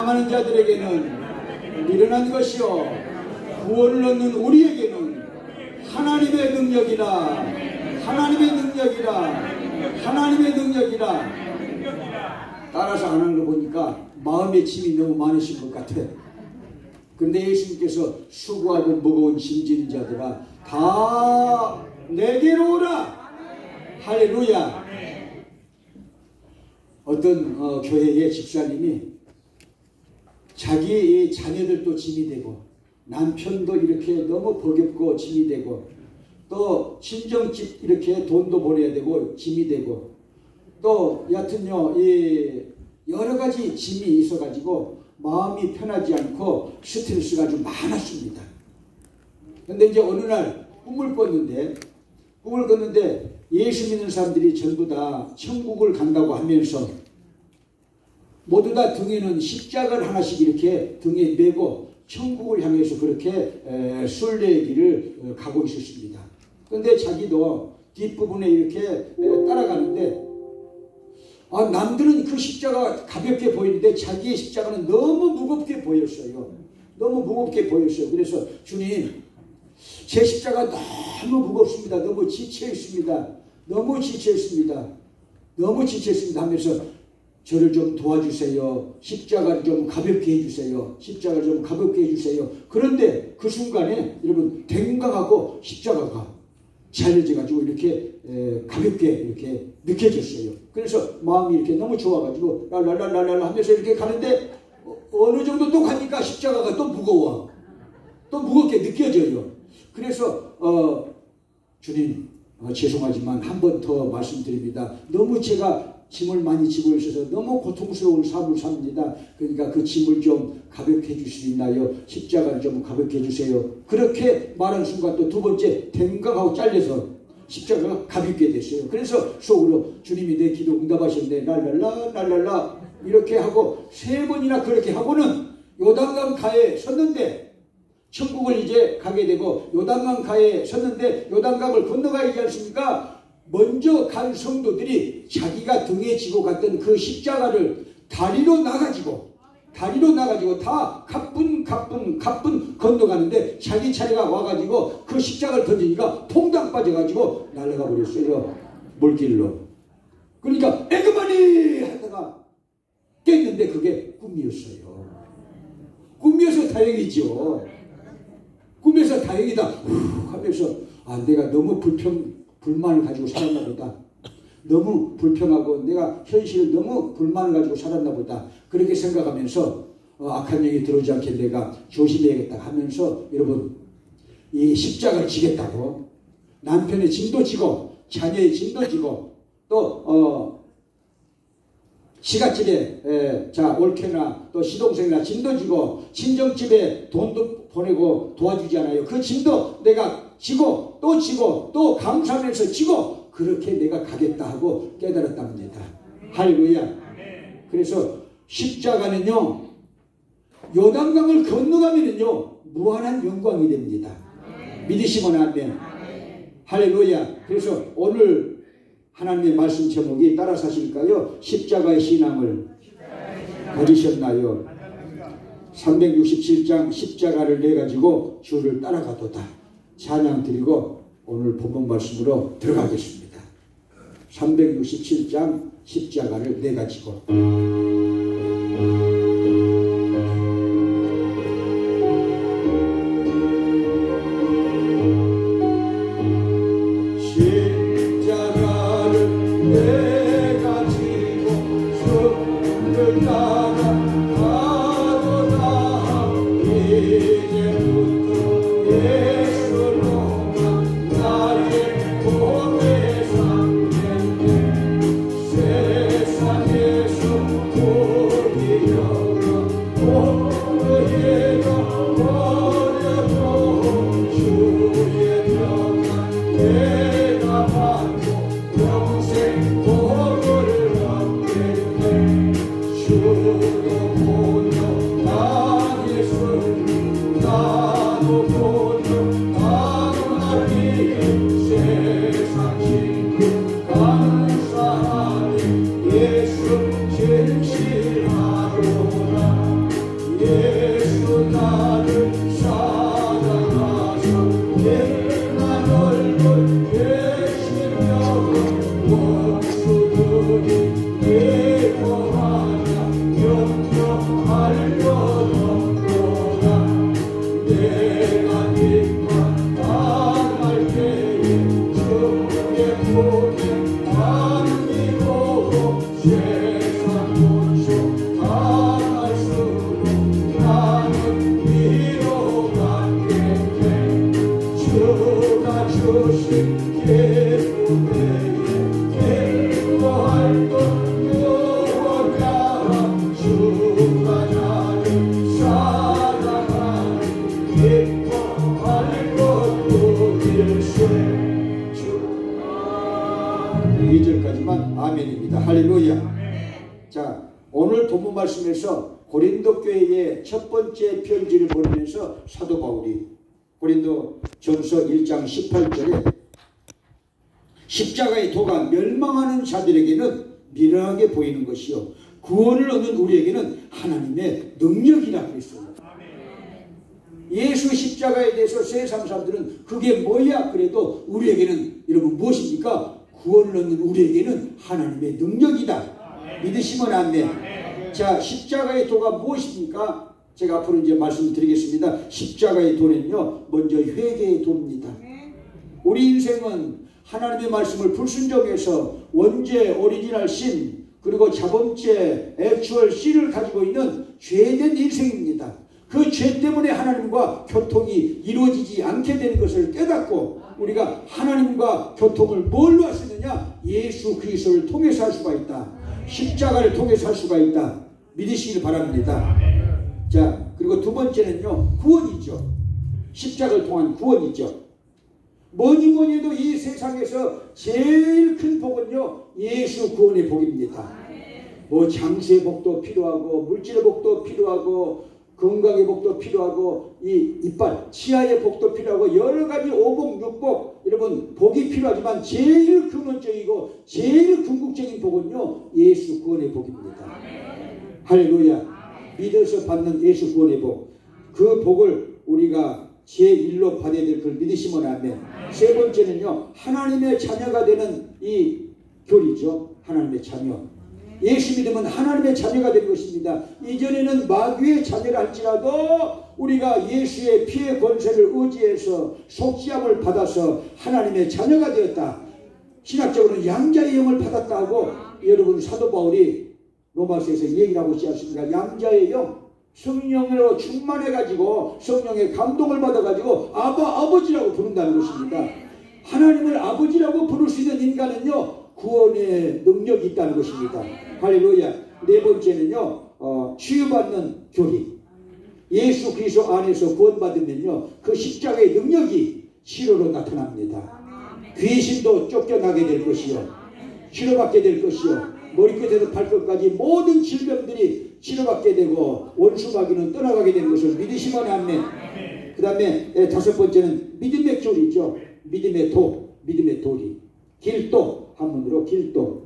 사랑하는 자들에게는 일어난 것이요 구원을 얻는 우리에게는 하나님의 능력이라 따라서 안 하는 거 보니까 마음의 짐이 너무 많으신 것 같아. 그런데 예수님께서 수고하고 무거운 짐진 자들아 다 내게로 오라. 할렐루야. 어떤 교회의 집사님이 자기 자녀들도 짐이 되고 남편도 이렇게 너무 버겁고 짐이 되고 또 친정집 이렇게 돈도 보내야 되고 짐이 되고 또 여하튼요 여러 가지 짐이 있어가지고 마음이 편하지 않고 스트레스가 좀 많았습니다. 근데 이제 어느 날 꿈을 꿨는데 예수 믿는 사람들이 전부 다 천국을 간다고 하면서 모두 다 등에는 십자가를 하나씩 이렇게 등에 메고 천국을 향해서 그렇게 순례길을 가고 있었습니다. 그런데 자기도 뒷부분에 이렇게 따라가는데 남들은 그 십자가 가볍게 보이는데 자기의 십자가는 너무 무겁게 보였어요. 그래서 주님, 제 십자가 너무 무겁습니다. 너무 지쳐 있습니다 하면서 저를 좀 도와주세요. 십자가를 좀 가볍게 해주세요. 그런데 그 순간에 여러분 댕강하고 십자가가 잘려져가지고 이렇게 가볍게 이렇게 느껴졌어요. 그래서 마음이 이렇게 너무 좋아가지고 랄랄랄랄 하면서 이렇게 가는데 어느 정도 또 가니까 십자가가 또 무거워. 또 무겁게 느껴져요. 그래서 주님 죄송하지만 한 번 더 말씀드립니다. 너무 제가 짐을 많이 지고 있어서 너무 고통스러운 삶을 삽니다. 그러니까 그 짐을 좀 가볍게 해줄 수 있나요? 십자가를 좀 가볍게 해주세요. 그렇게 말하는 순간 또 두 번째 댕강하고 잘려서 십자가가 가볍게 됐어요. 그래서 속으로 주님이 내 기도 응답하셨네. 랄랄라 이렇게 하고 세 번이나 그렇게 하고는 요단강 가에 섰는데 천국을 이제 가게 되고 요단강 가에 섰는데 요단강을 건너가야지 않습니까? 먼저 간 성도들이 자기가 등에 지고 갔던 그 십자가를 다리로 나가지고 다 가뿐 건너가는데 자기 차례가 와가지고 그 십자가를 던지니까 퐁당 빠져가지고 날아가 버렸어요. 물길로. 그러니까 에그머니 하다가 깼는데 그게 꿈이었어요. 꿈이어서 다행이죠. 꿈에서 다행이다 하면서 내가 너무 불만을 가지고 살았나 보다. 너무 불평하고 내가 현실을 너무 불만을 가지고 살았나 보다. 그렇게 생각하면서 악한 영이 들어오지 않게 내가 조심해야겠다 하면서 여러분 이 십자가를 지겠다고 남편의 짐도 지고 자녀의 짐도 지고 또 시갓집에 올케나 또 시동생이나 짐도 지고 친정집에 돈도 보내고 도와주지 않아요. 그 짐도 내가 지고 또 감사하면서 지고 그렇게 내가 가겠다 하고 깨달았답니다. 할렐루야. 그래서 십자가는요 요단강을 건너가면은요 무한한 영광이 됩니다. 믿으시면 아멘. 할렐루야. 그래서 오늘 하나님의 말씀 제목이 따라서 하실까요? 십자가의 신앙을 가지셨나요? 367장 십자가를 내가지고 주를 따라가도다. 찬양 드리고 오늘 본문 말씀으로 들어가겠습니다. 367장 십자가를 내가지고 세상에서 말씀에서 고린도 교회에 첫 번째 편지를 보내면서 사도 바울이 고린도전서 1장 18절에 십자가의 도가 멸망하는 자들에게는 미련하게 보이는 것이요 구원을 얻는 우리에게는 하나님의 능력이라 그랬어요. 예수 십자가에 대해서 세상 사람들은 그게 뭐야 그래도 우리에게는 여러분 무엇입니까? 구원을 얻는 우리에게는 하나님의 능력이다. 믿으시면 아멘. 자, 십자가의 도가 무엇입니까? 제가 앞으로 이제 말씀드리겠습니다. 십자가의 도는요, 먼저 회개의 도입니다. 우리 인생은 하나님의 말씀을 불순종해서 원죄, 오리지널 신, 그리고 자범죄, 액추얼 신을 가지고 있는 죄된 인생입니다. 그 죄 때문에 하나님과 교통이 이루어지지 않게 되는 것을 깨닫고 우리가 하나님과 교통을 뭘로 할 수 있느냐? 예수 그리스도를 통해서 할 수가 있다. 십자가를 통해서 할 수가 있다. 믿으시길 바랍니다. 자, 그리고 두 번째는요, 구원이죠. 십자가를 통한 구원이죠. 뭐니 해도 이 세상에서 제일 큰 복은요, 예수 구원의 복입니다. 뭐 장수의 복도 필요하고 물질의 복도 필요하고 건강의 복도 필요하고 이 이빨, 치아의 복도 필요하고 여러 가지 오복, 육복 여러분 복이 필요하지만 제일 근원적이고 제일 궁극적인 복은요, 예수 구원의 복입니다. 할렐루야. 믿어서 받는 예수 구원의 복. 그 복을 우리가 제1로 받아야 될 걸 믿으시면 아멘. 세 번째는요, 하나님의 자녀가 되는 이 교리죠. 하나님의 자녀. 예수 믿으면 하나님의 자녀가 된 것입니다. 이전에는 마귀의 자녀라 할지라도 우리가 예수의 피의 권세를 의지해서 속죄함을 받아서 하나님의 자녀가 되었다. 신학적으로는 양자의 영을 받았다 하고 여러분 사도 바울이 로마서에서 얘기를 하고 있지 않습니까? 양자의 영, 성령으로 충만해가지고 성령의 감동을 받아가지고 아버지라고 부른다는 것입니다. 하나님을 아버지라고 부를 수 있는 인간은요, 구원의 능력이 있다는 것입니다. 할렐루야. 네 번째는요, 치유받는 교리. 예수 그리스도 안에서 구원받으면요, 그 십자가의 능력이 치료로 나타납니다. 귀신도 쫓겨나게 될 것이요, 치료받게 될 것이요, 머리끝에서 발끝까지 모든 질병들이 치료받게 되고 원수마귀는 떠나가게 되는 것을 믿으시면 아멘. 그 다음에 다섯 번째는 믿음의 교리죠. 믿음의 도, 믿음의 도리. 길도, 한문으로 길도.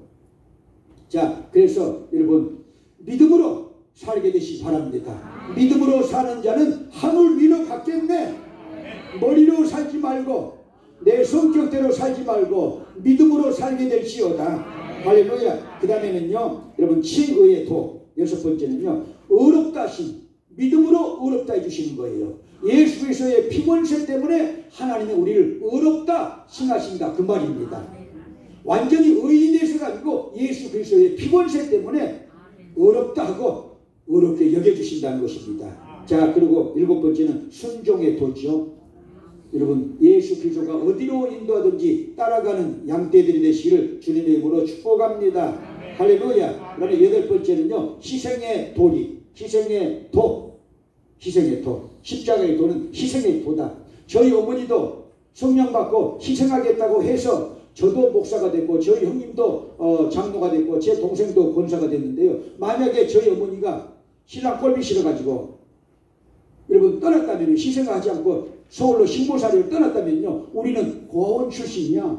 자, 그래서 여러분 믿음으로 살게 되시기 바랍니다. 믿음으로 사는 자는 하늘 위로 갔겠네. 머리로 살지 말고 내 성격대로 살지 말고 믿음으로 살게 될지어다. 할렐루야. 그 다음에는요, 여러분 칭의의 도. 여섯 번째는요, 의롭다 하심. 믿음으로 의롭다 해주시는 거예요. 예수 그리스도의 피권세 때문에 하나님이 우리를 의롭다 칭하신다 그 말입니다. 완전히 의인이 돼서가 아니고 예수 그리스도의 피권세 때문에 의롭다 하고 의롭게 여겨주신다는 것입니다. 자, 그리고 일곱 번째는 순종의 도죠. 여러분 예수 그리스도가 어디로 인도하든지 따라가는 양떼들이 되시기를 주님의 이름으로 축복합니다. 할렐루야. 그 다음에 여덟 번째는요, 희생의 도리. 희생의 도. 희생의 도. 십자가의 도는 희생의 도다. 저희 어머니도 성령 받고 희생하겠다고 해서 저도 목사가 됐고 저희 형님도 장로가 됐고 제 동생도 권사가 됐는데요. 만약에 저희 어머니가 신랑 꼴비 싫어가지고 여러분 떠났다면, 희생하지 않고 서울로 신고사리를 떠났다면요, 우리는 고아원 출신이야.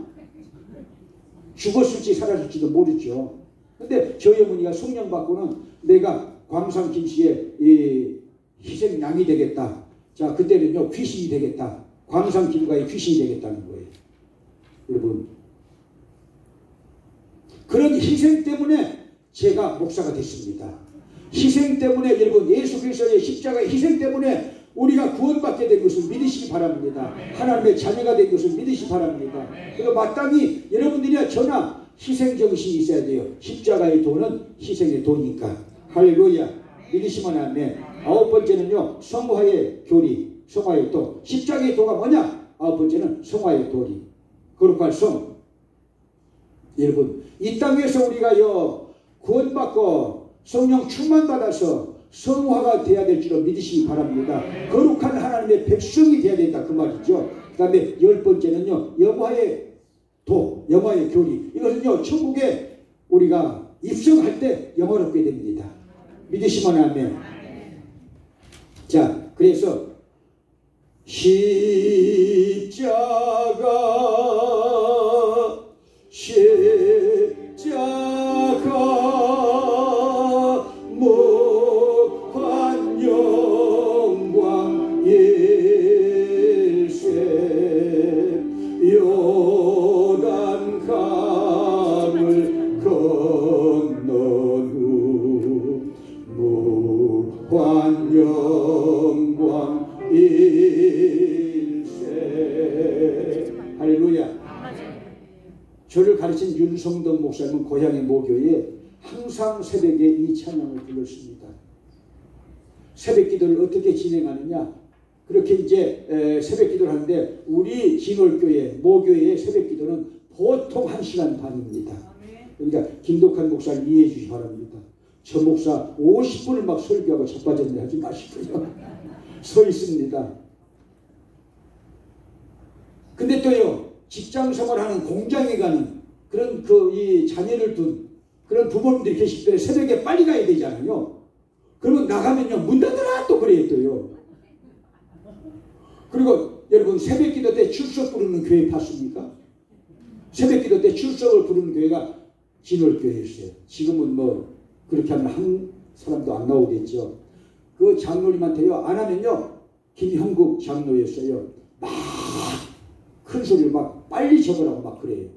죽었을지 살았을지도 모르죠. 근데 저희 어머니가 성령 받고는 내가 광산 김씨의 희생양이 되겠다. 자, 그때는요, 귀신이 되겠다. 광산 김과의 귀신이 되겠다는 거예요. 여러분, 그런 희생 때문에 제가 목사가 됐습니다. 희생 때문에, 여러분 예수 그리스도의 십자가의 희생 때문에 우리가 구원받게 된 것을 믿으시기 바랍니다. 하나님의 자녀가 된 것을 믿으시기 바랍니다. 그리고 마땅히 여러분들이나 저나 희생정신이 있어야 돼요. 십자가의 도는 희생의 도니까. 할렐루야. 믿으시면 아멘. 아홉 번째는요, 성화의 교리, 성화의 도. 십자가의 도가 뭐냐? 아홉 번째는 성화의 도리. 거룩할 성. 여러분, 이 땅에서 우리가요, 구원받고 성령 충만받아서 성화가 돼야 될 줄로 믿으시기 바랍니다. 거룩한 하나님의 백성이 돼야 된다 그 말이죠. 그 다음에 열 번째는요, 영화의 도, 영화의 교리. 이것은요, 천국에 우리가 입성할 때 영화롭게 됩니다. 믿으시면 아멘. 자, 그래서 십자가 무한 영광 일세 요단 강을 건넌 후 무한 영광 일세. 할렐루야. 저를 가르친 윤성덕 목사님은 고향의 모교에 항상 새벽에 이 찬양을 불렀습니다. 새벽 기도를 어떻게 진행하느냐? 그렇게 이제 새벽 기도를 하는데 우리 진월교회 모교회의 새벽 기도는 보통 1시간 반입니다. 그러니까 김독한 목사님 이해해 주시기 바랍니다. 저 목사 50분을 막 설교하고 자빠졌네 하지 마시고요. 서 있습니다. 근데 또요, 직장 생활하는 공장에 가는 그런 이 자녀를 둔 그런 부모님들이 계시기 때문에 새벽에 빨리 가야 되잖아요. 그러면 나가면요, 문 닫으라 또 그래요, 또요. 그리고 여러분, 새벽 기도 때 출석 부르는 교회 봤습니까? 새벽 기도 때 출석을 부르는 교회가 진월교회였어요. 지금은 뭐 그렇게 하면 한 사람도 안 나오겠죠. 그 장로님한테요, 안 하면요, 김형국 장로였어요. 막 큰 소리를 막 빨리 적으라고 막 그래요.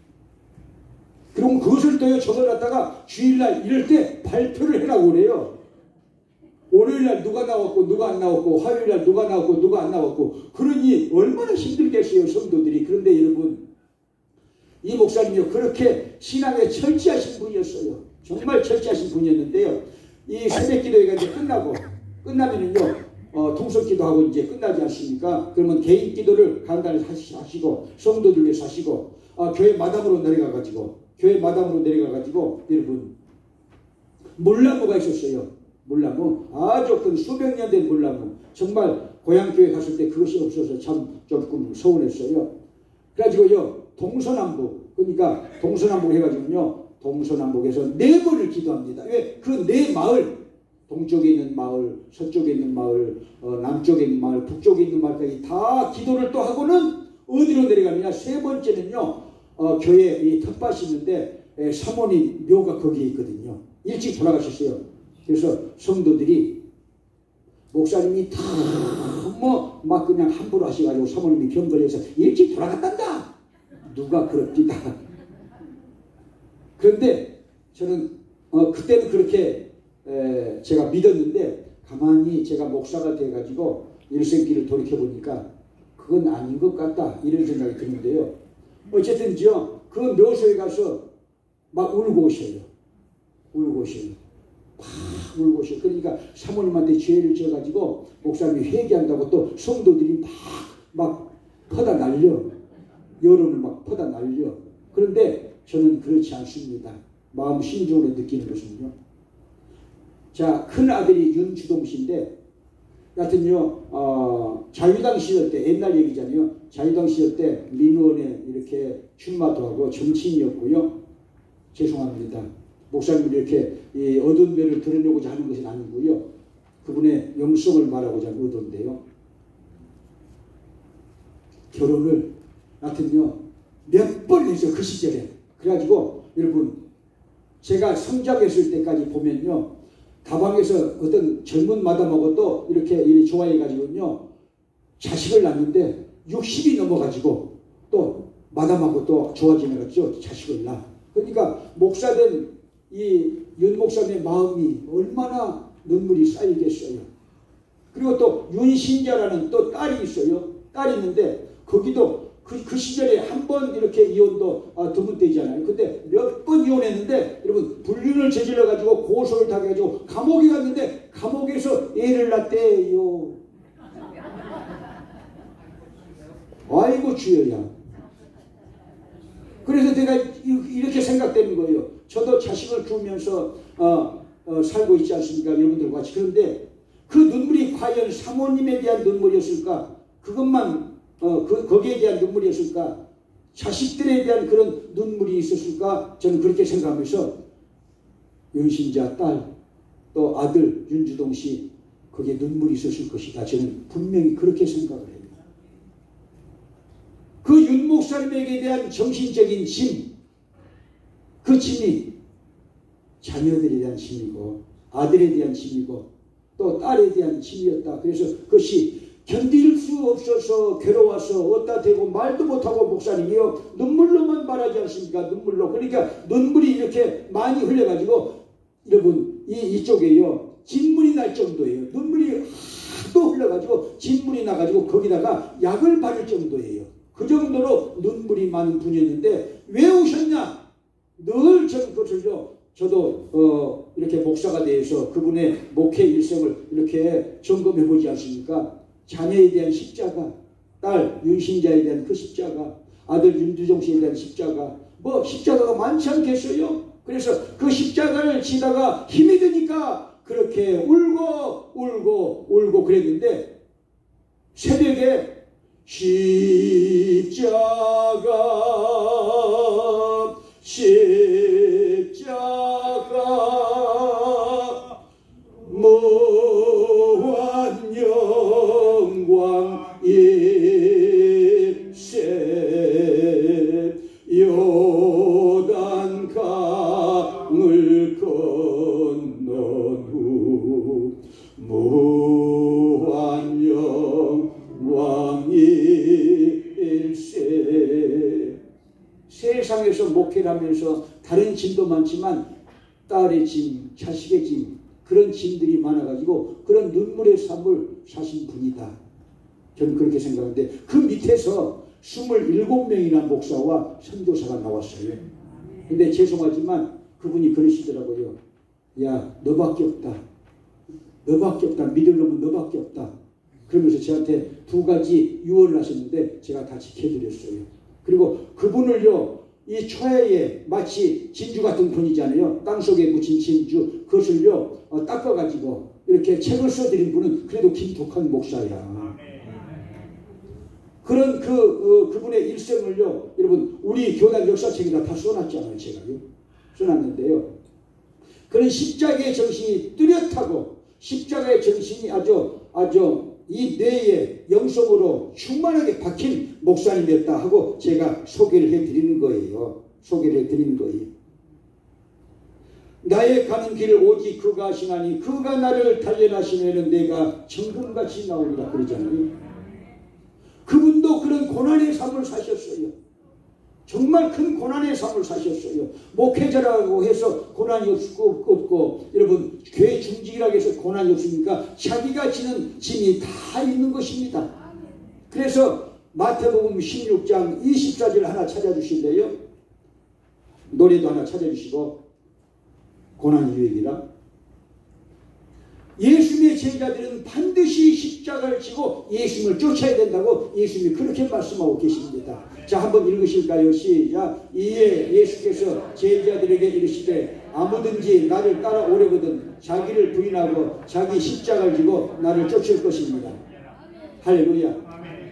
그럼 그것을 또요, 적어놨다가 주일날 이럴 때 발표를 해라고 그래요. 월요일날 누가 나왔고 누가 안 나왔고, 화요일날 누가 나왔고 누가 안 나왔고, 그러니 얼마나 힘들겠어요, 성도들이. 그런데 여러분, 이 목사님이요, 그렇게 신앙에 철저하신 분이었어요. 정말 철저하신 분이었는데요, 이 새벽 기도회가 이제 끝나면은요, 통성 기도하고 이제 끝나지 않습니까? 그러면 개인 기도를 간단히 하시고, 성도들 위해서 하시고, 교회 마당으로 내려가가지고, 여러분, 물나무가 있었어요. 물나무. 아주 큰 수백 년 된 물나무. 정말 고향교회 갔을 때 그것이 없어서 참 조금 서운했어요. 그래가지고요, 동서남북. 그러니까 동서남북 해가지고요, 동서남북에서 4번을 기도합니다. 왜? 그 4마을, 동쪽에 있는 마을, 서쪽에 있는 마을, 남쪽에 있는 마을, 북쪽에 있는 마을까지 다 기도를 또 하고는 어디로 내려가느냐? 3번째는요, 교회 이 텃밭이 있는데 사모님 묘가 거기에 있거든요. 일찍 돌아가셨어요. 그래서 성도들이 목사님이 다 막 그냥 함부로 하셔가지고 사모님이 경건해서 일찍 돌아갔단다. 누가 그럽디다. 그런데 저는 그때는 그렇게 제가 믿었는데, 가만히 제가 목사가 돼가지고 일생길을 돌이켜보니까 그건 아닌 것 같다, 이런 생각이 드는데요. 어쨌든지요, 그 묘소에 가서 막 울고 오셔요. 울고 오셔요. 그러니까 사모님한테 죄를 져가지고 목사님이 회개한다고 또 성도들이 막 퍼다 날려. 여론을 막 퍼다 날려. 그런데 저는 그렇지 않습니다. 마음 심적으로 느끼는 것은요. 자, 큰 아들이 윤주동 씨인데, 여하튼요, 자유당 시절 때, 옛날 얘기잖아요. 자유당 시절 때 민원에 이렇게 출마도 하고 정치인이었고요. 죄송합니다. 목사님이 이렇게 이 어두운 면을 드러내고자 하는 것은 아니고요. 그분의 영성을 말하고자 하는 의도인데요. 결혼을 하여튼요, 몇 번 했어요, 그 시절에. 그래가지고 여러분, 제가 성장했을 때까지 보면요, 다방에서 어떤 젊은 마담하고 또 이렇게 좋아해가지고요, 자식을 낳는데 60이 넘어가지고 또 마담하고 또 좋아지면서 자식을 낳아. 그러니까 목사된 이 윤 목사님의 마음이 얼마나 눈물이 쌓이겠어요. 그리고 또 윤신자라는 또 딸이 있어요. 딸이 있는데 거기도 그 시절에 한 번 이렇게 이혼도 드문되잖아요. 근데 몇 번 이혼했는데 여러분, 불륜을 저질러 가지고 고소를 당해가지고 감옥에 갔는데 감옥에서 애를 낳대요. 아이고 주여야. 그래서 제가 이렇게 생각되는 거예요. 저도 자식을 키우면서 살고 있지 않습니까? 여러분들과 같이. 그런데 그 눈물이 과연 사모님에 대한 눈물이었을까? 그것만 거기에 대한 눈물이었을까? 자식들에 대한 그런 눈물이 있었을까? 저는 그렇게 생각하면서 윤신자 딸, 또 아들 윤주동 씨 거기에 눈물이 있었을 것이다. 저는 분명히 그렇게 생각을 해요. 그 윤 목사님에게 대한 정신적인 짐, 그 짐이 자녀들에 대한 짐이고 아들에 대한 짐이고 또 딸에 대한 짐이었다. 그래서 그것이 견딜 수 없어서 괴로워서 어디다 대고 말도 못하고 목사님이요 눈물로만 말하지 않습니까? 눈물로. 그러니까 눈물이 이렇게 많이 흘려가지고 여러분 이쪽에요 진물이 날 정도예요. 눈물이 하도 흘려가지고 진물이 나가지고 거기다가 약을 바를 정도예요. 그 정도로 눈물이 많은 분이었는데 왜 오셨냐? 늘 저는 그것을요 저도 이렇게 목사가 되어서 그분의 목회 일생을 이렇게 점검해 보지 않습니까? 자녀에 대한 십자가, 딸 윤신자에 대한 그 십자가, 아들 윤두정 씨에 대한 십자가, 뭐 십자가가 많지 않겠어요? 그래서 그 십자가를 지다가 힘이 드니까 그렇게 울고 그랬는데 새벽에 십자가 무한 영광 일세 요단 강을 건넌 후 무한 영광 일세. 세상에서 목회를 하면서 다른 짐도 많지만 딸의 짐, 자식의 짐, 그런 짐들이 많아가지고 그런 눈물의 삶을 사신 분이다. 저는 그렇게 생각하는데 그 밑에서 27명이나 목사와 선교사가 나왔어요. 근데 죄송하지만 그분이 그러시더라고요. 야, 너밖에 없다. 너밖에 없다. 믿을 놈은 너밖에 없다. 그러면서 저한테 2가지 유언을 하셨는데 제가 다 지켜드렸어요. 그리고 그분을요 이 초야에 마치 진주 같은 분이잖아요. 땅속에 묻힌 진주 그것을요 닦아가지고 이렇게 책을 써드린 분은 그래도 김독한 목사야. 그런 그분의 일생을요 여러분 우리 교단 역사책에다 다 써놨잖아요. 제가요 써놨는데요. 그런 십자가의 정신이 뚜렷하고 십자가의 정신이 아주 이 뇌에 영성으로 충만하게 박힌 목사님이었다 하고 제가 소개를 해드리는 거예요. 나의 가는 길을 오직 그가 하시나니 그가 나를 단련하시면은 내가 정금같이 나오리라 그러잖아요. 그분도 그런 고난의 삶을 사셨어요. 정말 큰 고난의 삶을 사셨어요. 목회자라고 해서 고난이 없고 여러분 교회 중직이라고 해서 고난이 없으니까 자기가 지는 짐이 다 있는 것입니다. 그래서 마태복음 16장 24절 하나 찾아주실래요? 노래도 하나 찾아주시고 고난 유익이라. 예수님의 제자들은 반드시 십자가를 지고 예수님을 쫓아야 된다고 예수님이 그렇게 말씀하고 계십니다. 자, 한번 읽으실까요? 시작. 이에 예수께서 제자들에게 이르시되 아무든지 나를 따라오려거든 자기를 부인하고 자기 십자가를 지고 나를 쫓을 것입니다. 할렐루야.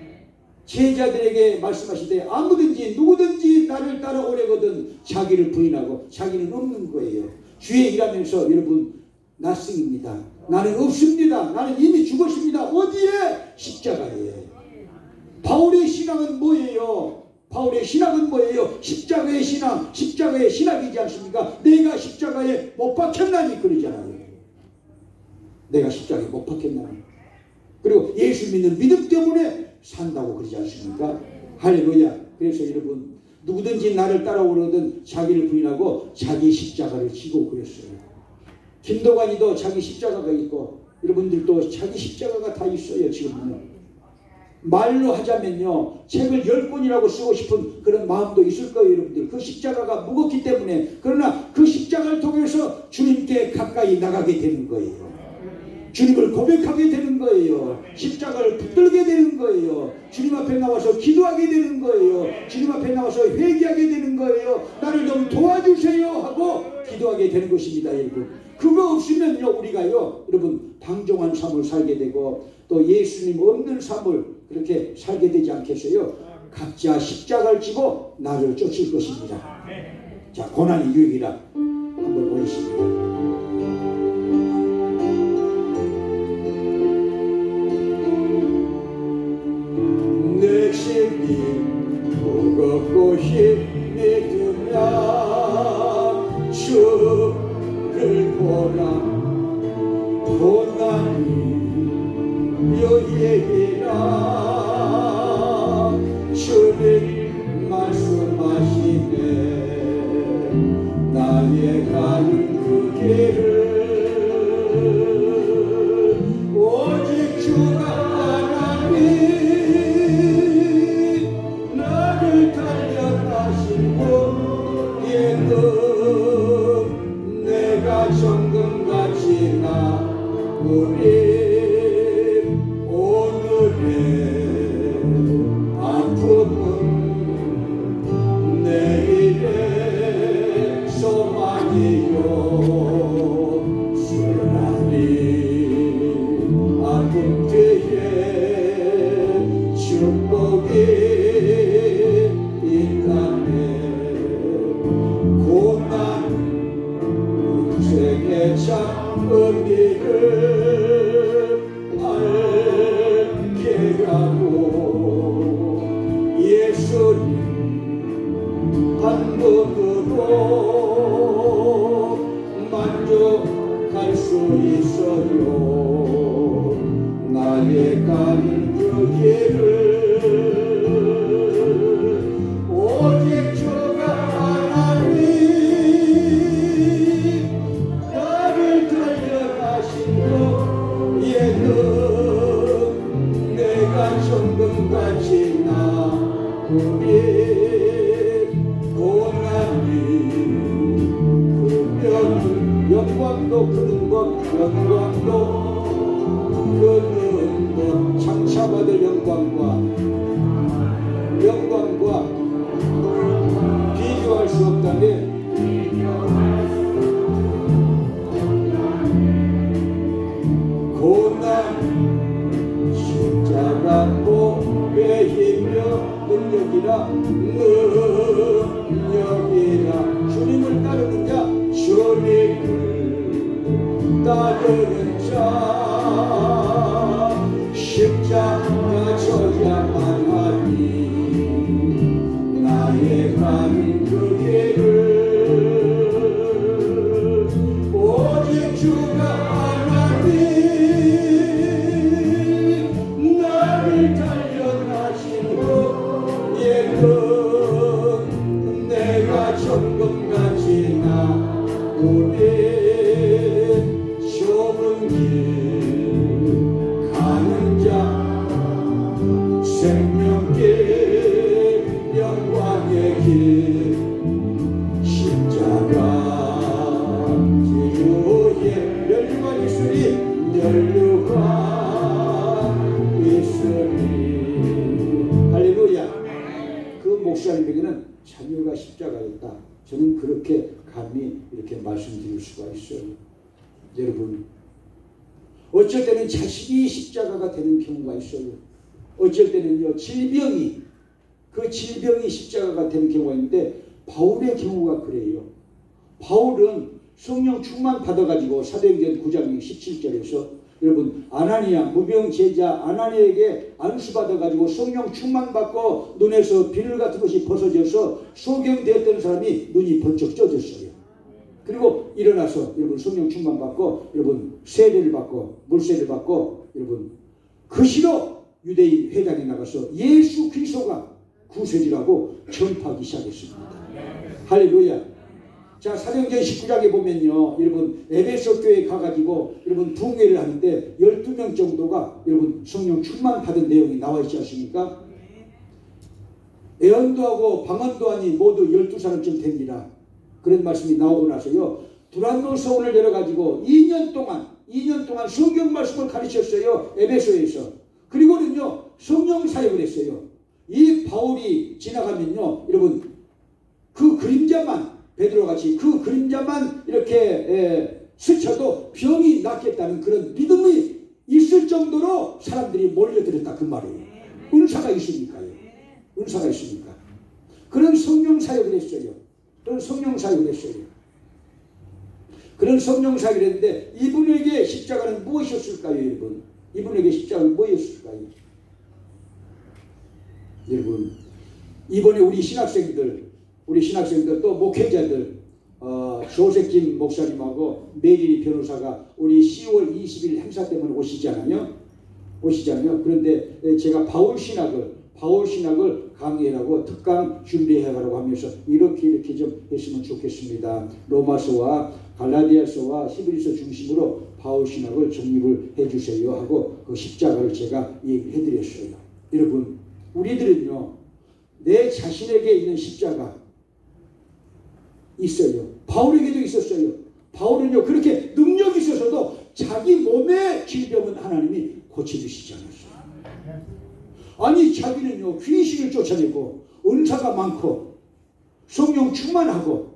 제자들에게 말씀하시되 아무든지 누구든지 나를 따라오려거든 자기를 부인하고 자기는 없는 거예요. 주의 일하면서 여러분 낯승입니다. 나는 없습니다. 나는 이미 죽었습니다. 어디에? 십자가에. 바울의 신앙은 뭐예요? 십자가의 신앙, 십자가의 신학이지 않습니까? 내가 십자가에 못 박혔나니 그러잖아요. 내가 십자가에 못 박혔나니. 그리고 예수 믿는 믿음 때문에 산다고 그러지 않습니까? 할렐루야. 그래서 여러분 누구든지 나를 따라오려든 자기를 부인하고 자기 십자가를 지고 그랬어요. 김도관이도 자기 십자가가 있고 여러분들도 자기 십자가가 다 있어요. 지금은 말로 하자면요 책을 10권이라고 쓰고 싶은 그런 마음도 있을 거예요. 여러분들 그 십자가가 무겁기 때문에. 그러나 그 십자가를 통해서 주님께 가까이 나가게 되는 거예요. 주님을 고백하게 되는 거예요. 십자가를 붙들게 되는 거예요. 주님 앞에 나와서 기도하게 되는 거예요. 주님 앞에 나와서 회개하게 되는 거예요. 나를 좀 도와주세요 하고 기도하게 되는 것입니다. 여러분 그거 없으면요 우리가요 여러분 방종한 삶을 살게 되고 또 예수님 없는 삶을 그렇게 살게 되지 않겠어요? 각자 십자가를 지고 나를 쫓을 것입니다. 자, 고난이 유익이라 한번 보겠습니다. 아픈 때에 축복이 있다네. 고난 인생의 참 의미를 알게 하고 예수님 한 분으로 만족할 수 있어요. 나의 가는 그 길을 오직 주가 하나님 나를 달려가신 후에는 내가 정금같이 나오리. 고난이 크면 영광도 크는 것, 영광도 크는 것, 장차받을 영광과 비교할 수 없다네. 고난 십자가 보배이며 능력이라 주님을 따르는 자, 주님을 따르는 자 십자가 져야만 하니 나의 가는 그 길을 오직 주가 하나님 나를 달려가신 후에는 내가 정금같이 나오리. 좁은 길 가는 자 생명길 영광의 길 십자가 지루에 연류가 있으리 할렐루야. 그 목사님에게는 자녀가 십자가였다. 저는 그렇게 감히 이렇게 말씀드릴 수가 있어요. 여러분, 어쩔 때는 자식이 십자가가 되는 경우가 있어요. 어쩔 때는요, 질병이 십자가가 되는 경우가 있는데, 바울의 경우가 그래요. 바울은 성령 충만 받아가지고 사도행전 9장 17절에서 여러분, 아나니아 무병 제자 아나니아에게 안수받아가지고 성령 충만 받고 눈에서 비늘 같은 것이 벗어져서 소경되었던 사람이 눈이 번쩍 쪄졌어요. 그리고 일어나서 여러분 성령 충만 받고 여러분 세례를 받고 물세를 받고 여러분 그 시로 유대인 회당에 나가서 예수 그리스도가 구세주라고 전파하기 시작했습니다. 할렐루야. 자, 사도행전 19장에 보면요, 여러분 에베소 교회에 가가지고 여러분 부흥회를 하는데 12명 정도가 여러분 성령 충만 받은 내용이 나와 있지 않습니까? 애언도 하고 방언도 하니 모두 12사람쯤 됩니다. 그런 말씀이 나오고 나서요, 두란노 서원을 열어가지고 2년 동안 성경 말씀을 가르쳤어요. 에베소에서. 그리고는요 성령 사역을 했어요. 이 바울이 지나가면요, 여러분 그 그림자만 베드로같이 그 그림자만 이렇게 스쳐도 병이 낫겠다는 그런 믿음이 있을 정도로 사람들이 몰려들었다 그 말이에요. 은사가 있으니까요. 은사가 있으니까. 그런 성령 사역을 했어요. 그런 성령 사역을 했어요. 그런 성령 사역을 했는데 이분에게 십자가는 무엇이었을까요, 여러분? 이분에게 십자가는 무엇이었을까요? 여러분, 이번에 우리 신학생들 또 목회자들 조색진 목사님하고 메리 변호사가 우리 10월 20일 행사 때문에 오시잖아요. 그런데 제가 바울 신학을 강의하라고 특강 준비해가라고 하면서 이렇게 좀 했으면 좋겠습니다. 로마서와 갈라디아서와 히브리서 중심으로 바울 신학을 정립을 해주세요 하고 그 십자가를 제가 얘기해드렸어요. 여러분, 우리들은요 내 자신에게 있는 십자가 있어요. 바울에게도 있었어요. 바울은요 그렇게 능력이 있어서도 자기 몸의 질병은 하나님이 고쳐주시지 않았어요. 아니 자기는요 귀신을 쫓아내고 은사가 많고 성령 충만하고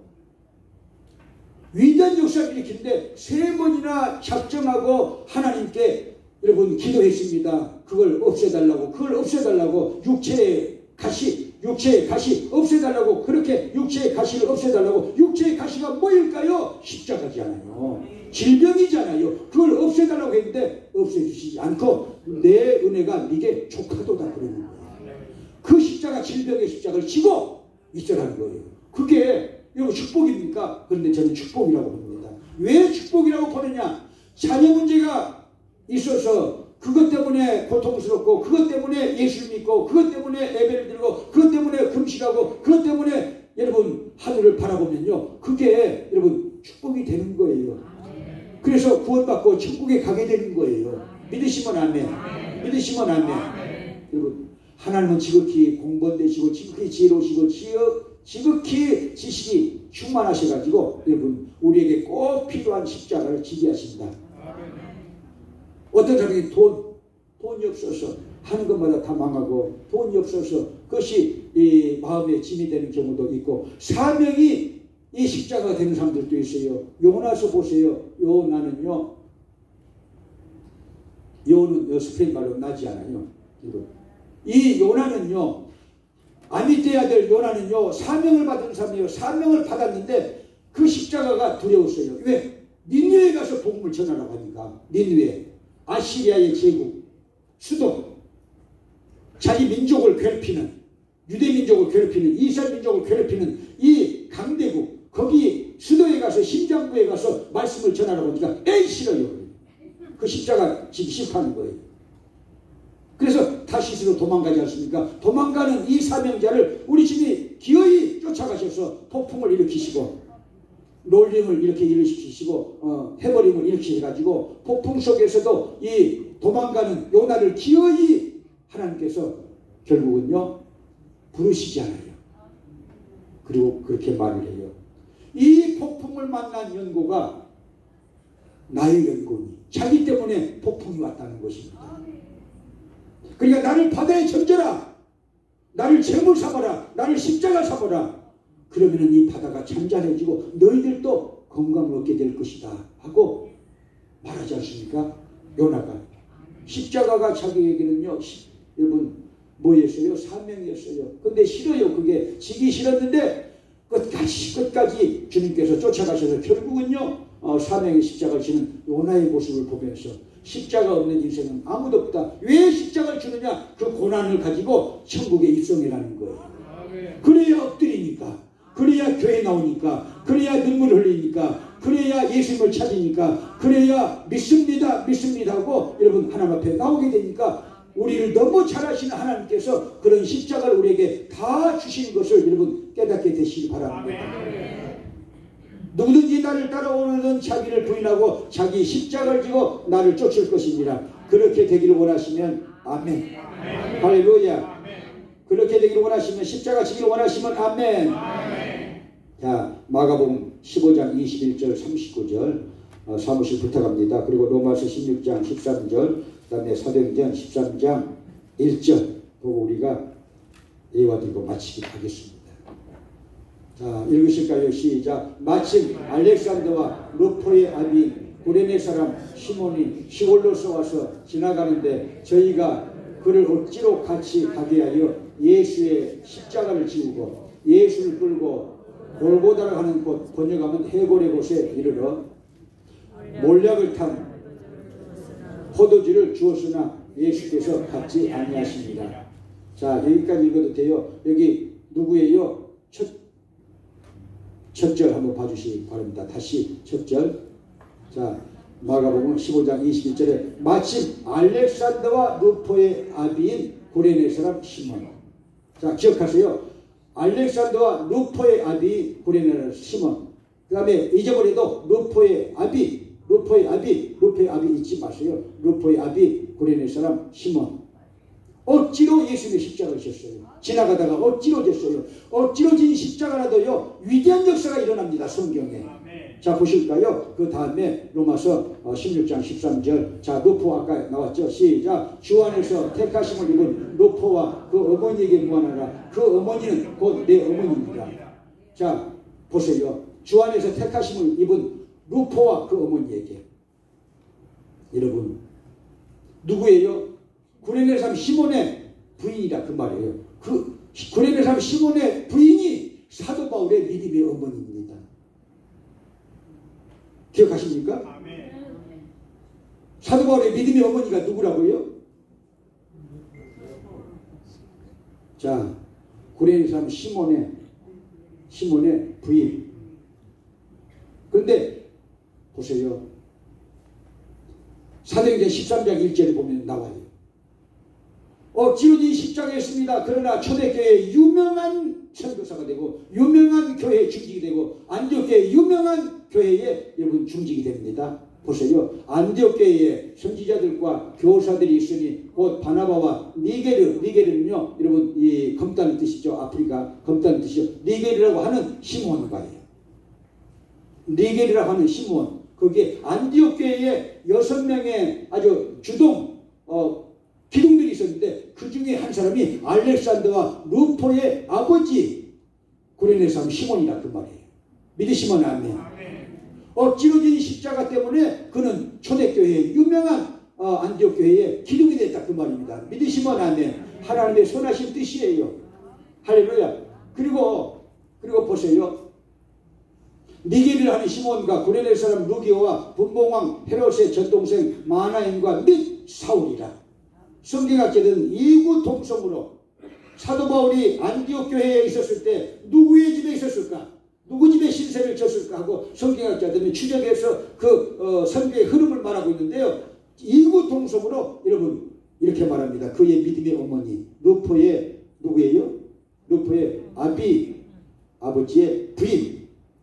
위대한 역사를 일으키는데 3번이나 작정하고 하나님께 여러분 기도했습니다. 그걸 없애달라고 육체의 가시 없애달라고 그렇게 육체의 가시를 없애달라고 육체의 가시가 뭐일까요? 십자가잖아요. 질병이잖아요. 그걸 없애달라고 했는데 없애주시지 않고 내 은혜가 네게 족하도다 그러는 거예요. 그 십자가 질병의 십자가를 지고 있으라는 거예요. 그게 여러분 축복입니까? 그런데 저는 축복이라고 봅니다. 왜 축복이라고 보느냐? 자녀 문제가 있어서 그것 때문에 고통스럽고 그것 때문에 예수를 믿고 그것 때문에 예배를 드리고 그것 때문에 금식하고 그것 때문에 여러분 하늘을 바라보면요. 그게 여러분 축복이 되는 거예요. 그래서 구원받고 천국에 가게 되는 거예요. 믿으시면 아멘. 믿으시면 아멘. 여러분 하나님은 지극히 공범되시고 지극히 지혜로우시고 지극히 지식이 충만하셔가지고 여러분 우리에게 꼭 필요한 십자가를 지게 하신다. 어떤 사람이 돈이 없어서 하는 것마다 다 망하고 돈이 없어서 그것이 이 마음에 짐이 되는 경우도 있고 사명이 이 십자가가 되는 사람들도 있어요. 요나서 보세요. 요나는요. 요는 스페인 말로 나지 않아요. 이 요나는요. 아미떼 아들 요나는요. 사명을 받은 사람이에요. 사명을 받았는데 그 십자가가 두려웠어요. 왜? 니느웨에 가서 복음을 전하라고 하니까. 니느웨. 아시리아의 제국. 수도. 자기 민족을 괴롭히는 유대 민족을 괴롭히는 이스라엘 민족을 괴롭히는 이 강대국. 거기 수도에 가서 심장부에 가서 말씀을 전하라고 하니까 에이 싫어요. 그 십자가 지기 싫다는 거예요. 그래서 다시스로 도망가지 않습니까? 도망가는 이 사명자를 우리 주님이 기어이 쫓아가셔서 폭풍을 일으키시고 롤링을 이렇게 일으키시고 해버림을 일으키셔가지고 폭풍 속에서도 이 도망가는 요나를 기어이 하나님께서 결국은요 부르시지 않아요. 그리고 그렇게 말을 해요. 이 폭풍을 만난 연고가 나의 연고니 자기 때문에 폭풍이 왔다는 것입니다. 그러니까 나를 바다에 던져라. 나를 재물 삼아라. 나를 십자가 삼아라. 그러면 이 바다가 잔잔해지고 너희들도 건강을 얻게 될 것이다 하고 말하지 않습니까? 요나가. 십자가가 자기에게는요. 여러분 뭐였어요? 사명이었어요. 근데 싫어요. 그게 지기 싫었는데 끝까지 주님께서 쫓아가셔서 결국은요. 사명의 십자가를 지는 요나의 모습을 보면서 십자가 없는 인생은 아무도 없다. 왜 십자가를 주느냐? 그 고난을 가지고 천국에 입성이라는 거예요. 그래야 엎드리니까. 그래야 교회 나오니까. 그래야 눈물 흘리니까. 그래야 예수님을 찾으니까. 그래야 믿습니다 하고 여러분 하나님 앞에 나오게 되니까 우리를 너무 잘 아시는 하나님께서 그런 십자가를 우리에게 다 주시는 것을 여러분 깨닫게 되시기 바랍니다. 누구든지 나를 따라오는 자기를 부인하고 자기 십자가를 지고 나를 쫓을 것입니다. 그렇게 되기를 원하시면 아멘. 할렐루야. 그렇게 되기를 원하시면 십자가 지기를 원하시면 아멘. 자, 마가복음 15장 21절 39절 사무실 부탁합니다. 그리고 로마서 16장 13절 그 다음에 사도행전 13장 1절 보고 우리가 예와 드리고 마치기 하겠습니다. 자, 읽으실까요? 시작. 마침 알렉산더와 루포의 아비 구레네 사람 시몬이 시골로서 와서 지나가는데 저희가 그를 억지로 같이 가게 하여 예수의 십자가를 지우고 예수를 끌고 골고다라 하는 곳 번역하면 해골의 곳에 이르러 몰약을 탄 포도주를 주었으나 예수께서 받지 아니하십니다. 자, 여기까지 읽어도 돼요. 여기 누구예요? 첫 절 한번 봐주시기 바랍니다. 다시 첫 절. 자, 마가복음 15장 21절에 마침 알렉산더와 루포의 아비인 구레네 사람 시몬. 자, 기억하세요. 알렉산더와 루포의 아비 구레네 사람 시몬. 그 다음에 잊어버려도 루포의 아비 잊지 마세요. 루포의 아비 구레네 사람 시몬. 억지로 예수님의 십자가를 졌어요. 지나가다가 억지로 졌어요. 억지로 진 십자가라도요 위대한 역사가 일어납니다. 성경에. 자, 보실까요? 그 다음에 로마서 16장 13절. 자, 루포 아까 나왔죠. 시작. 주 안에서 택하심을 입은 루포와 그 어머니에게 무한하라. 그 어머니는 곧 내 어머니입니다. 자, 보세요. 주 안에서 택하심을 입은 루포와 그 어머니에게. 여러분 누구예요? 구레네 사람 시몬의 부인이다 그 말이에요. 그 구레네 사람 시몬의 부인이 사도 바울의 믿음의 어머니입니다. 기억하십니까? 아멘. 사도 바울의 믿음의 어머니가 누구라고요? 자, 구레네 사람 시몬의 부인. 그런데 보세요. 사도행전 13장 1절에 보면 나와요. 억지로 십자가였습니다. 그러나 초대교회의 유명한 선교사가 되고 유명한 교회의 중직이 되고 안디옥교회의 유명한 교회의 여러분 중직이 됩니다. 보세요. 안디옥교회에 선지자들과 교사들이 있으니 곧 바나바와 니게르는요 여러분 이 검다는 뜻이죠. 아프리카 검다는 뜻이죠. 니게르라고 하는 시몬과예요. 니게르라고 하는 시몬. 거기에 안디옥교회에 6명의 아주 주동 기둥들이 있었는데 그 중에 한 사람이 알렉산더와 루포의 아버지 구레네 사람 시몬이라 그 말이에요. 믿으시면 아멘. 억지로 진 십자가 때문에 그는 초대교회의 유명한 안디옥교회의 기둥이 됐다 그 말입니다. 믿으시면 아멘. 하나님의 선하신 뜻이에요. 할렐루야. 그리고 보세요. 니게르를 하는 시몬과 구레네 사람 루기오와 분봉왕 헤롯의 전동생 마나임과 및 사울이라. 성경학자들은 이구 동성으로 사도 바울이 안디옥 교회에 있었을 때 누구의 집에 있었을까? 누구 집에 신세를 졌을까 하고 성경학자들은 추적해서 그 선교의 흐름을 말하고 있는데요. 이구 동성으로 여러분 이렇게 말합니다. 그의 믿음의 어머니 루포의 누구예요? 루포의 아버지의 부인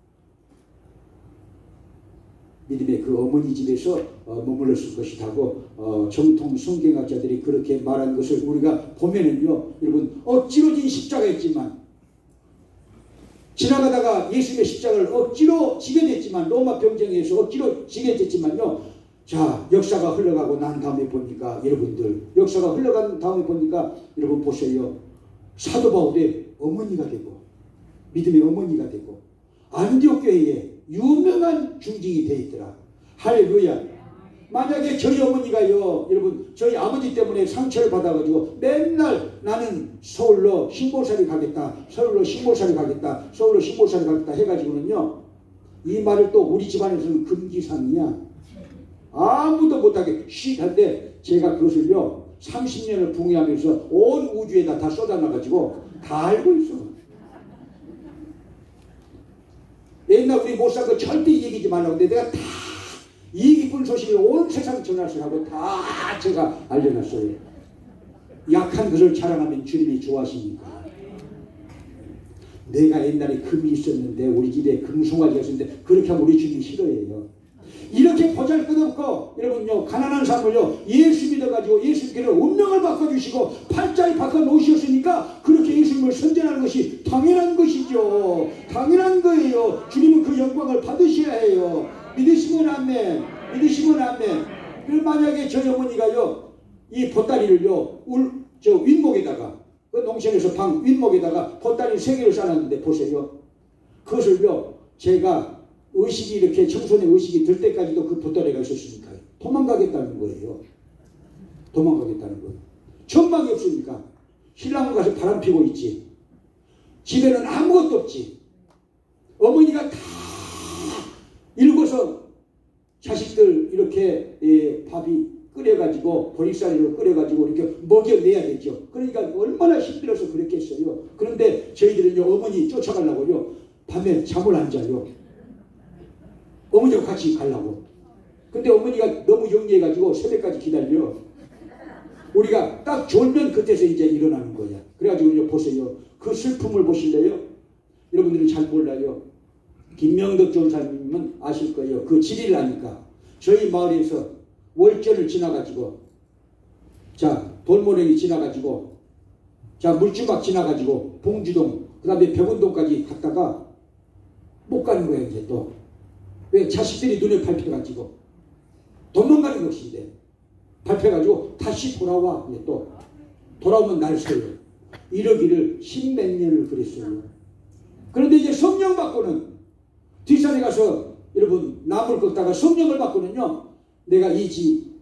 믿음의 그 어머니 집에서 머물렀을 것이라고 정통 성경학자들이 그렇게 말한 것을 우리가 보면은요, 여러분 억지로 진 십자가였지만 지나가다가 예수님의 십자가를 억지로 지게 됐지만 로마 병정에서 억지로 지게 됐지만요, 자 역사가 흘러가고 난 다음에 보니까 여러분들 역사가 흘러간 다음에 보니까 여러분 보세요. 사도 바울의 어머니가 되고 믿음의 어머니가 되고 안디옥 교회에 유명한 중직이 되어 있더라. 할렐루야. 만약에 저희 어머니가요, 여러분 저희 아버지 때문에 상처를 받아가지고 맨날 나는 서울로 신고살이 가겠다, 서울로 신고살이 가겠다, 서울로 신고살이 가겠다 해가지고는요, 이 말을 또 우리 집안에서는 금기사항이야. 아무도 못하게 쉿한데 제가 그것을요 30년을 붕괴하면서 온 우주에다 다 쏟아놔가지고 다 알고 있어. 옛날 우리 못 산 거 절대 얘기하지 말라고 근데 내가 다 이 기쁜 소식을 온 세상 전하시라고 다 제가 알려놨어요. 약한 것을 자랑하면 주님이 좋아하십니까? 내가 옛날에 금이 있었는데 우리 집에 금송아지가 있었는데 그렇게 하면 우리 주님이 싫어해요. 이렇게 보잘것없고 여러분요 가난한 사람을요 예수 믿어가지고 예수님께서 운명을 바꿔주시고 팔자에 바꿔놓으셨으니까 그렇게 예수님을 선전하는 것이 당연한 것이죠. 당연한 거예요. 주님은 그 영광을 받으셔야 해요. 믿으시면 아멘. 믿으시면 아멘. 그럼 만약에 저희 어머니가요 이 보따리를요 저 윗목에다가 그 농촌에서 방 윗목에다가 보따리 3개를 싸놨는데 보세요. 그것을요 제가 의식이 이렇게 청소년 의식이 들 때까지도 그 보따리가 있었으니까 도망가겠다는 거예요. 도망가겠다는 거예요. 전망이 없으니까 신랑은 가서 바람 피고 있지. 집에는 아무것도 없지. 어머니가 다 읽어서 자식들 이렇게 밥이 끓여가지고 보리쌀로 끓여가지고 이렇게 먹여내야 되죠. 그러니까 얼마나 힘들어서 그랬겠어요. 그런데 저희들은요 어머니 쫓아가려고요 밤에 잠을 안 자요. 어머니와 같이 가려고. 근데 어머니가 너무 영리해가지고 새벽까지 기다려. 우리가 딱 졸면 그때서 이제 일어나는 거야. 그래가지고 보세요. 그 슬픔을 보실래요? 여러분들은 잘 몰라요. 김명덕 전사님은 아실 거예요. 그 지리를 아니까. 저희 마을에서 월전을 지나가지고 자 돌모랭이 지나가지고 자 물주막 지나가지고 봉주동 그 다음에 백운동까지 갔다가 못 가는 거야 이제 또. 왜? 자식들이 눈에 밟혀가지고 도망가는 것인데 밟혀가지고 다시 돌아와. 또 돌아오면 날 서요. 이러기를 10몇 년을 그랬어요. 그런데 이제 성령 받고는 뒷산에 가서 여러분 나무를 걷다가 성령을 받고는요 내가 이 집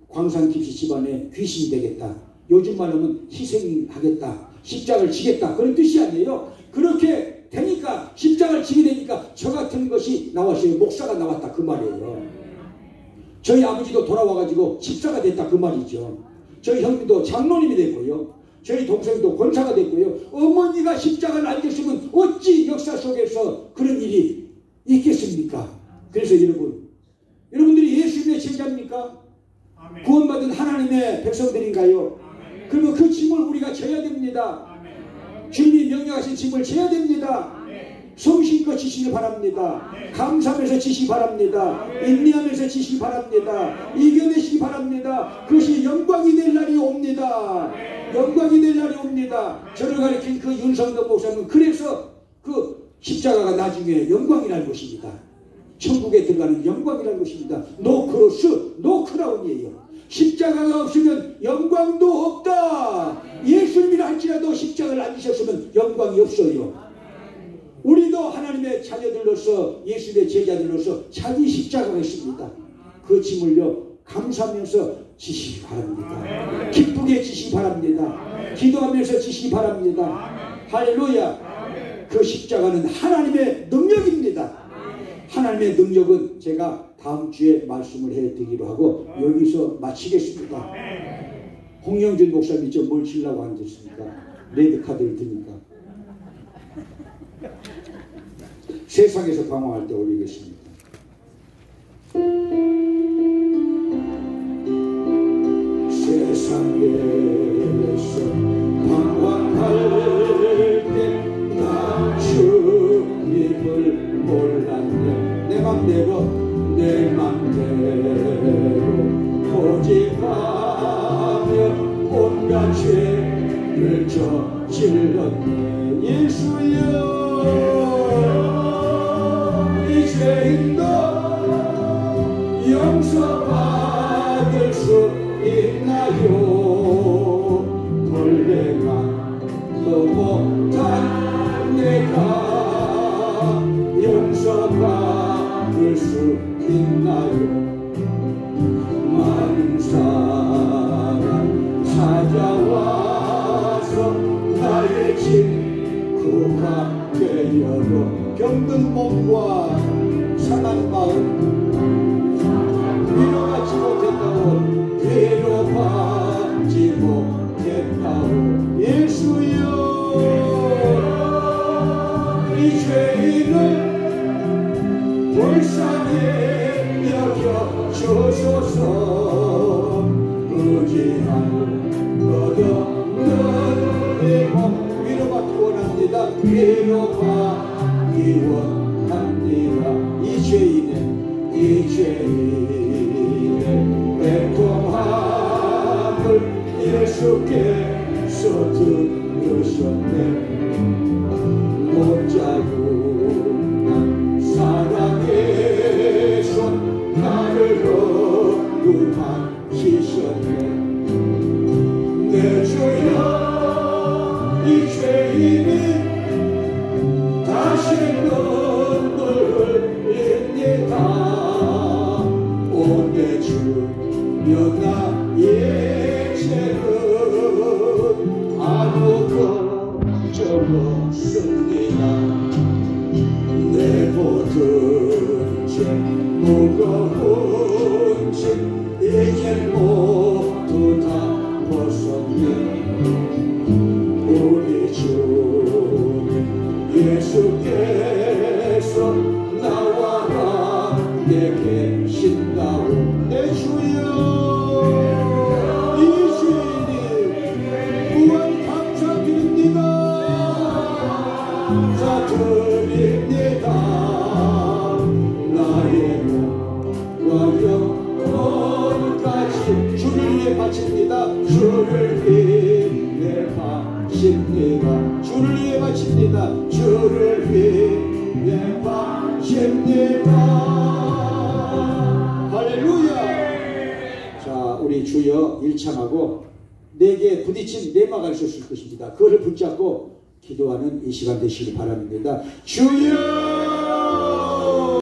광산깁시 집안에 귀신이 되겠다. 요즘 말로는 희생하겠다. 십자가를 지겠다. 그런 뜻이 아니에요. 그렇게 되니까 십자가를 지게 되니까 저 같은 것이 나왔어요. 목사가 나왔다 그 말이에요. 저희 아버지도 돌아와가지고 집사가 됐다 그 말이죠. 저희 형님도 장로님이 됐고요. 저희 동생도 권사가 됐고요. 어머니가 십자가를 안 졌으면 어찌 역사 속에서 그런 일이 있겠습니까? 그래서 여러분들이 예수님의 제자입니까? 아멘. 구원받은 하나님의 백성들인가요? 아멘. 그러면 그 짐을 우리가 져야 됩니다. 아멘. 주님이 명령하신 짐을 져야 됩니다. 성심껏 지시기 바랍니다. 감사하면서 지시기 바랍니다. 인내하면서 지시기 바랍니다. 이겨내시기 바랍니다. 그것이 영광이 될 날이 옵니다. 영광이 될 날이 옵니다. 저를 가리킨 그 윤성덕 목사님은 그래서 그 십자가가 나중에 영광이라는 것입니다. 천국에 들어가는 영광이라는 것입니다. 노 크로스, 노 크라운이에요. 십자가가 없으면 영광도 없다. 예수님이라 할지라도 십자가를 안 지셨으면 영광이 없어요. 우리도 하나님의 자녀들로서 예수님의 제자들로서 자기 십자가가 있습니다. 그 짐을요 감사하면서 지시기 바랍니다. 기쁘게 지시기 바랍니다. 기도하면서 지시기 바랍니다. 할렐루야. 그 십자가는 하나님의 능력입니다. 하나님의 능력은 제가 다음 주에 말씀을 해드리기로 하고 여기서 마치겠습니다. 홍영준 목사님이 좀 뭘 치려고 앉았습니까? 레드카드를 드니까. 세상에서 방황할 때 올리겠습니다. 세상에서 방황할 때 나 주님을 몰랐네. 내 맘대로 고집하며 온갖 죄를 저질렀네. 예수여 이 죄인도 용서받을 수 있나요? 벌레가 또 못한 내가 용서받을 수 있나요? 많은 사람 찾아와서 나의 친구가 되어도 병든 몸과 상한 마음 위로받지 못했다고 위로받지 못했다고 예수여 이 죄인을 불쌍히 여겨주소서. 의지한 것 없는 이 몸 위로받기 원합니다. 위로받기 원합니다. 이 죄인의 애통함을 예수께서 들으셨네. 못자국난 사랑의 손 나를 거듭하시셨네. 내 주여 이 죄인이 다시 눈물 흘립니다. 오 내 주여 나의 죄는 아무 걱정 없습니다. 내 모든 죄 무거운 짐 이제 모두 다 벗었네. 우리 주님 예수께서 나와라 내게 신다오. 내 주여 이 주님 구원 감사드립니다. 감사드립니다. 나의 몸과 영혼까지 주를 위해 바칩니다. 주를 위해 바칩니다. 주를 위해 바칩니다. 주를 위해 바칩니다. 할렐루야. 자, 우리 주여 일창하고 내게 부딪힌 내마가 있었을 것입니다. 그거를 붙잡고 기도하는 이 시간 되시기 바랍니다. 주여